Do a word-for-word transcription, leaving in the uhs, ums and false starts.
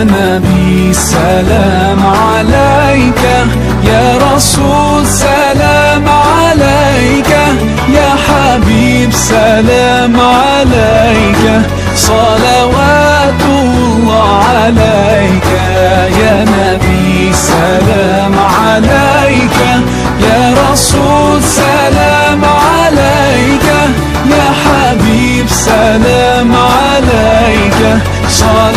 نبي سلام عليك، يا رسول سلام عليك، يا حبيب سلام عليك، صلوات الله عليك. يا نبي سلام عليك، يا رسول سلام عليك، يا حبيب سلام عليك، صلوات